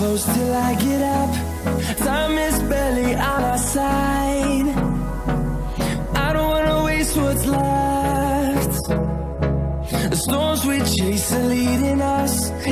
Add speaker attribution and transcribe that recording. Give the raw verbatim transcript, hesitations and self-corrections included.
Speaker 1: close till I get up. Time is barely on our side. I don't wanna waste what's left. The storms we chase are leading us.